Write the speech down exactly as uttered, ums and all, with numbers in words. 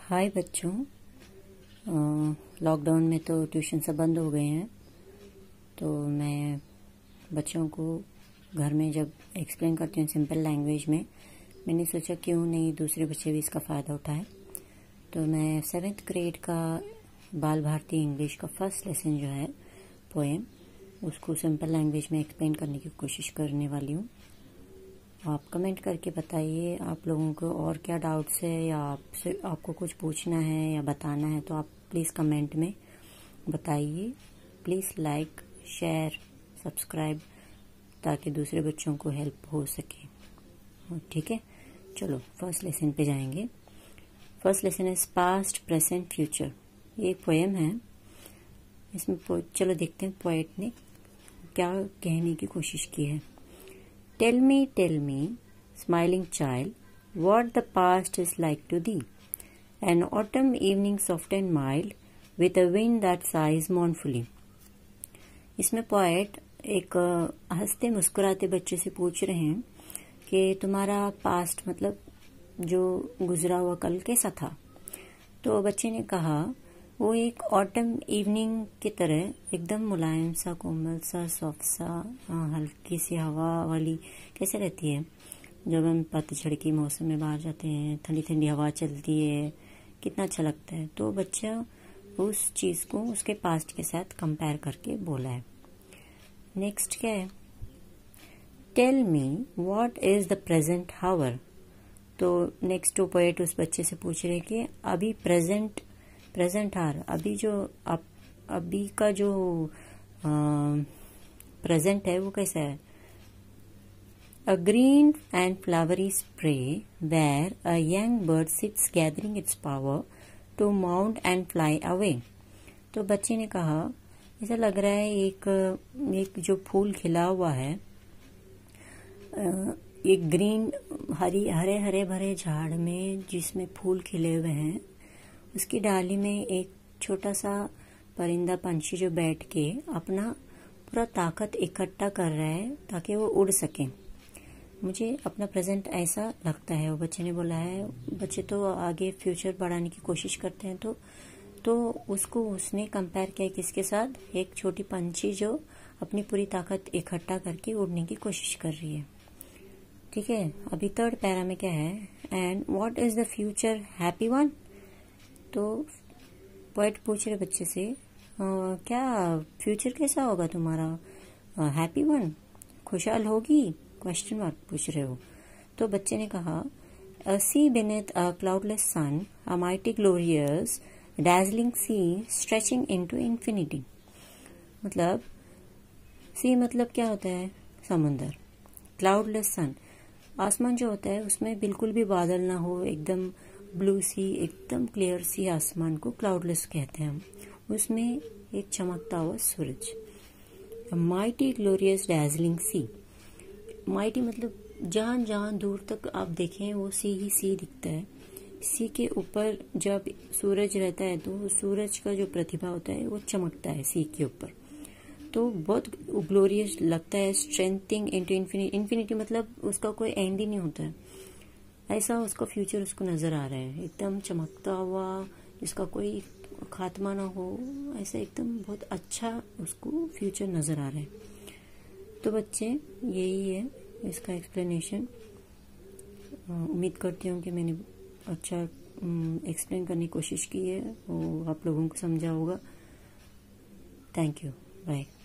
हाय बच्चों, लॉकडाउन में तो ट्यूशन सब बंद हो गए हैं। तो मैं बच्चों को घर में जब एक्सप्लेन करती हूँ सिंपल लैंग्वेज में, मैंने सोचा क्यों नहीं दूसरे बच्चे भी इसका फ़ायदा उठाएं। तो मैं सेवेंथ ग्रेड का बाल भारती इंग्लिश का फर्स्ट लेसन जो है पोएम, उसको सिंपल लैंग्वेज में एक्सप्लेन करने की कोशिश करने वाली हूँ। आप कमेंट करके बताइए आप लोगों को और क्या डाउट्स है, या आपसे आपको कुछ पूछना है या बताना है तो आप प्लीज़ कमेंट में बताइए। प्लीज़ लाइक, शेयर, सब्सक्राइब, ताकि दूसरे बच्चों को हेल्प हो सके। ठीक है, चलो फर्स्ट लेसन पे जाएंगे। First lesson is past, present, future. ये एक पोएम है। इसमें चलो देखते हैं पोएट ने क्या कहने की कोशिश की है। Tell me, tell me, smiling child, what the past is like to thee. An autumn evening soft and mild, with a wind that sighs mournfully. इसमें पोएट एक हंसते मुस्कुराते बच्चे से पूछ रहे हैं कि तुम्हारा पास्ट मतलब जो गुजरा हुआ कल कैसा था। तो बच्चे ने कहा वो एक ऑटम इवनिंग की तरह एकदम मुलायम सा, कोमल सा, सॉफ्ट सा, हल्की सी हवा वाली कैसे रहती है जब हम पतझड़ की मौसम में बाहर जाते हैं, ठंडी ठंडी हवा चलती है, कितना अच्छा लगता है। तो बच्चा उस चीज़ को उसके पास्ट के साथ कंपेयर करके बोला है। नेक्स्ट क्या है, tell me what is the present hour. तो नेक्स्ट टू पोएट उस बच्चे से पूछ रहे कि अभी प्रेजेंट प्रेजेंट हार अभी जो अब अभी का जो प्रेजेंट है वो कैसा है। A green and flowery spray where a young bird sits gathering its power to mount and fly away. तो बच्चे ने कहा ऐसा लग रहा है एक एक जो फूल खिला हुआ है, एक ग्रीन हरी हरे हरे भरे झाड़ में जिसमें फूल खिले हुए हैं, उसकी डाली में एक छोटा सा परिंदा पंछी जो बैठ के अपना पूरा ताकत इकट्ठा कर रहा है ताकि वो उड़ सके। मुझे अपना प्रेजेंट ऐसा लगता है। वो बच्चे ने बोला है, बच्चे तो आगे फ्यूचर बढ़ाने की कोशिश करते हैं, तो तो उसको उसने कंपेयर किया किसके साथ, एक छोटी पंछी जो अपनी पूरी ताकत इकट्ठा करके उड़ने की कोशिश कर रही है। ठीक है, अभी थर्ड पैरा में क्या है, and what is the future happy one. तो पोएट पूछ रहे बच्चे से आ, क्या फ्यूचर कैसा होगा तुम्हारा, हैप्पी वन, खुशहाल होगी, क्वेश्चन मार्क पूछ रहे हो। तो बच्चे ने कहा अ सी beneath a cloudless sun, a mighty glorious dazzling sea stretching into infinity। मतलब सी मतलब क्या होता है, समुंदर। क्लाउडलेस सन, आसमान जो होता है उसमें बिल्कुल भी बादल ना हो, एकदम ब्लू सी, एकदम क्लियर सी आसमान को क्लाउडलेस कहते हैं हम। उसमें एक चमकता हुआ सूरज। Mighty glorious dazzling sea. Mighty मतलब जहां जहां दूर तक आप देखें वो सी ही सी दिखता है। सी के ऊपर जब सूरज रहता है तो सूरज का जो प्रतिभा होता है वो चमकता है सी के ऊपर, तो बहुत ग्लोरियस लगता है। स्ट्रेंथिंग इनटू इन्फिनिटी, इन्फिनिटी मतलब उसका कोई एंड ही नहीं होता है, ऐसा उसका फ्यूचर उसको नजर आ रहा है, एकदम चमकता हुआ, जिसका कोई खात्मा ना हो, ऐसा एकदम बहुत अच्छा उसको फ्यूचर नजर आ रहा है। तो बच्चे यही है इसका एक्सप्लेनेशन। उम्मीद करती हूँ कि मैंने अच्छा एक्सप्लेन करने की कोशिश की है, वो आप लोगों को समझा होगा। Thank you, bye.